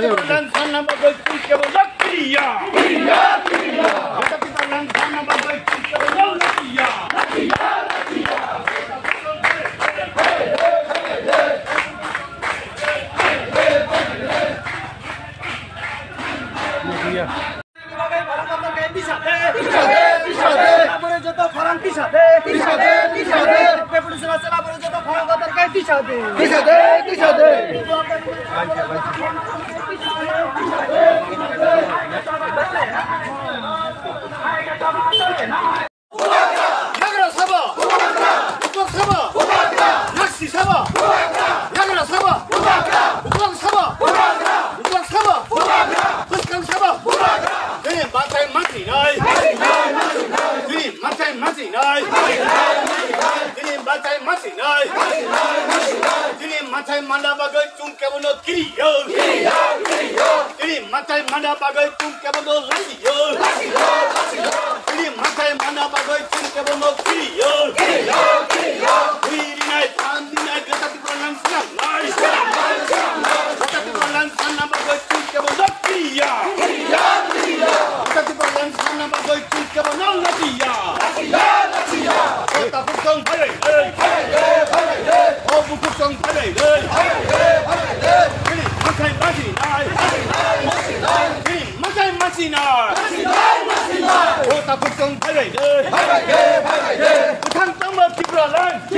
Lansana bagai kuke bola kia. Tetapi lansana bagai kuke bola kia. 야그라 사봐. 우박 사봐. 낚시 사봐. 야그라 사봐. 우박 사봐. 우박 사봐. 부스강 사봐. 그니 마차에 맞지 나이. 그니 마차에 맞지 나이. 그니 마차에 맞지 나이. 그니 마차에 만나봐가 좀 깨보는 길이요. 그니 마차에 만나봐가 좀 깨보는 라시요. 그니 마차에 만나봐가 좀 깨보는 길이요. 우리나라 반디나라 그렇다 그러는 사람 나이. 그렇다 그러는 사람하고 좀 깨보는 길이야. 그렇다 그러는 사람하고 좀 깨보는 라시야. 그렇다 국정 발레. 국정 발레. 그니 마차에 맞지 나이. 그니 마차에 맞지 나이. 그렇다 국정 발레. 부탄 땅만 기브랄란.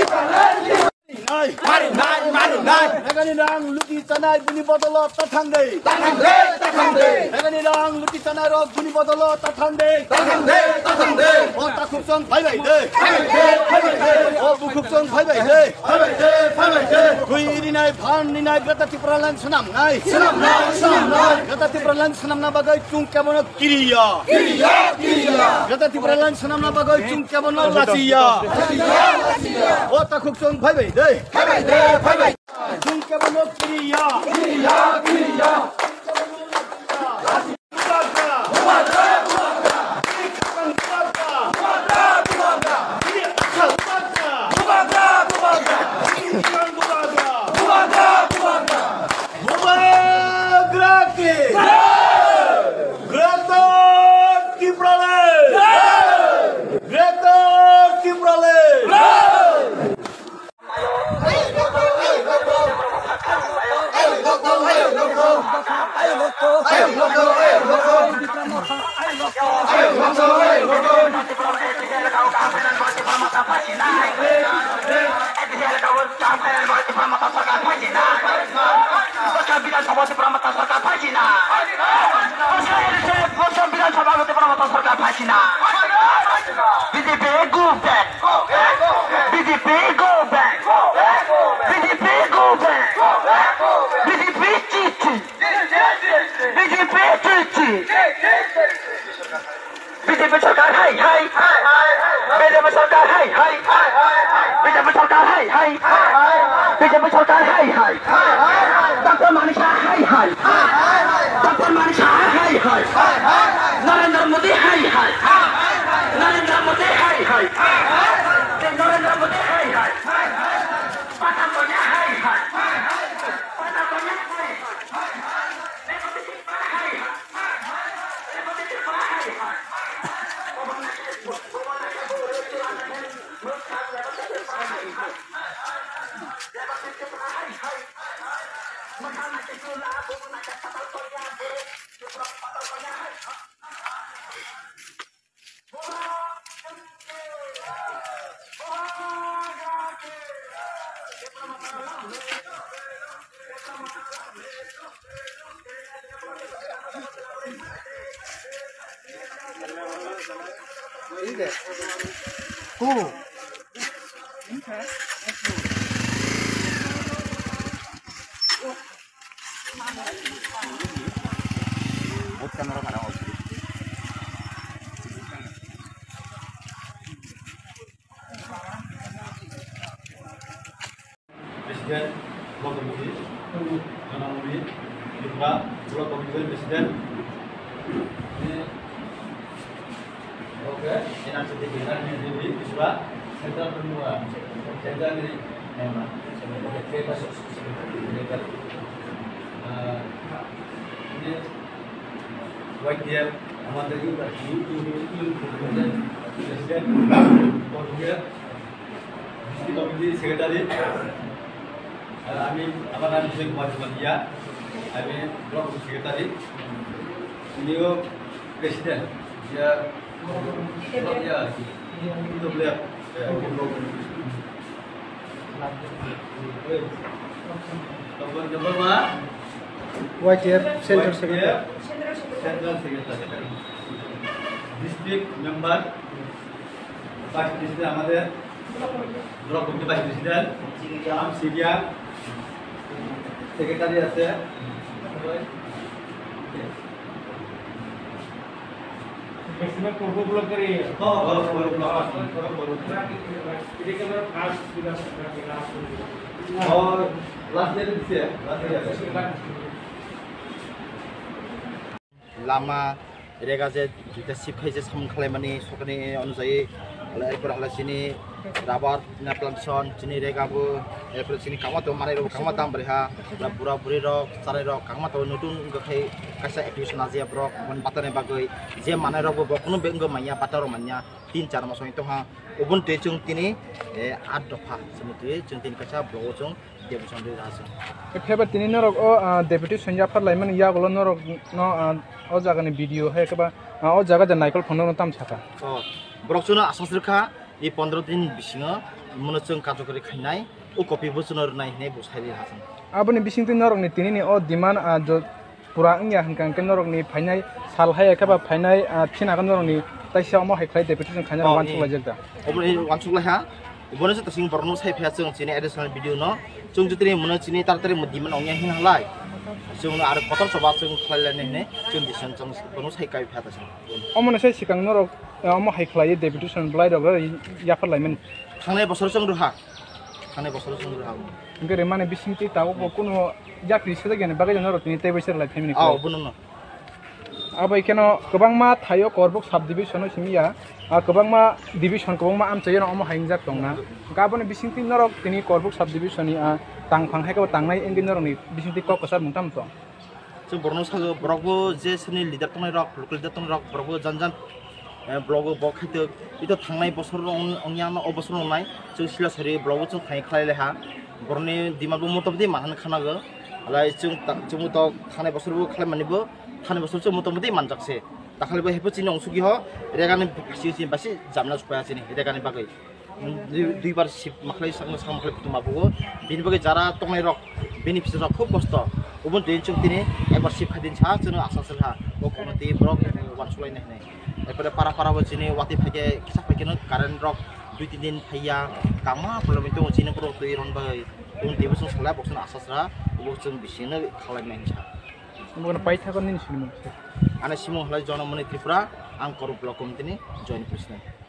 Heganilang luti tanay buni bodolo tathangde. Heganilang luti tanay ro buni bodolo tathangde. O takhupsong phaibai de. O bukhupsong phaibai de. Kuiri nai phan ni nai gata tipralan sanam nai. Gata tipralan sanam na bagai chung kabono kiriya. Gata tipralan sanam na bagai chung kabono lasiya. O takhupsong phaibai de. Chung kabono kiriya. Presiden Blok Komisi, Nona Mumi, Mitra, Blok Komisi Presiden. Ini oke, ini nanti kita ini bisa kita berdua, kita ini memang kita যে YTF আমাদের president district committee secretary আর আমি আমার নাম শেখ মাজিয়া আমি block secretary ইনিও president ya ya itu beliau Nomor YTF Central Secretary District Member Vice President আমাদের Blok Committee Vice President Sidia Secretary আছে Maximum Korbo Block kari. Korbo Block. Ini kan khas sudah और last year से लामा रेगाजे जुता सिफाइजे साम खालामनानै सरकारनि अनुसायै एरपर हालासिनि राबार ना प्लान्टेसन चिनि रेगाबो एरपर चिनि कामातो माने रो कामाताम बरेहा बुरा बुरि रो सारे रो कामातो नतुन गखै कासा एप्लिकेसन आजिया ब्रो मन बातने बागै जे माने रो बकुनु बेंगो माइया पातारो मान्या 3-4 मास itu ha ubun te chung tini 8 dopha semuti chung tin kacha blogo chung debuson de rasu Feba tini norok o deputy sonjafar laiman ya golo norok no o jaga ni video he keba o jaga de naikol phone no tam chaka o brok chuna asas rekha e 15 din bisingo mono chung kajo kori khainai o copy bo chunor nai ne bosai ri hasan aboni bising tin norok ni tini ni o demand jo pura ingya hankan ken norok ni phainai sal hai keba phainai thina kan norok ni taisa mo haiklai deputy chung khanya wan chula jekta obro wan chula ha ubone se tasing borno sai phya chung chini additional video no chung jutri mono chini tartari mudiman ongya hin halai chung ar kotor soba chung khlailane ne chung dison chung borno sai kai phya tasing omone sai sikang norok mo haiklai deputy chung blai rog yafar laiman thangnai bosor chung ruha thangnai bosor chung ruha ngere mane bising ti tawo kono yakri sede gene bagai norok ni tei boisar lai family a buno no abai keno kobangma thayo korbok sub division simia kobangma division kobangma amchayo omo haingjak tongna gabone bisingti norok tini korbok sub division ni tangphang haika tangnai engin norok ni bisingti ko kosar mungtam to so borno sago brogbo je sini leader tongnai rok local leader tongnai rok brogbo janjan blogo bok khite ito thangnai bosor ongyang no obosor nai so sila sari blogo chung khai khlai leha borni dimabo motobdi mahan khanago alai chung to thangnai bosor bo khlai manibo thangnai bosor chung motomodi manjakse dakhalibo hepo chini ongsugi ho regani basi basi jamna supaya chini regani bagai দুইবার শিপ মাখলাই সাং সামখলাই কুতুমা বগো বিনি বাগে যারা tongnai rok beneficiary rok khub kosto ubun tin chung tini ekbar শিপ khadin cha chung asa selha o kono ti brok wan sulai nai nai ekore para para bo chini wati phage kisa phage no current rok 2-3 din phaya kama problem itu chini pro tu iron bai un ti busung sala boxun asa sra ubo chung bisino khalai nai cha mona paitha kon nin sinimo ana simo halai jona moni tripura ang korup block committee ni join president